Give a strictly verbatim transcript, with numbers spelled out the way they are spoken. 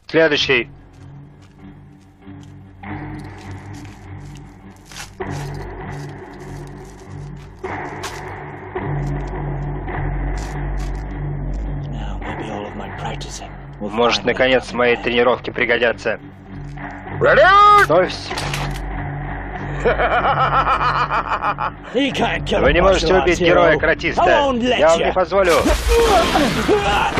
Следующий. Может, наконец, мои тренировки пригодятся. Стой. Вы не можете убить героя-каратиста. Я вам не позволю.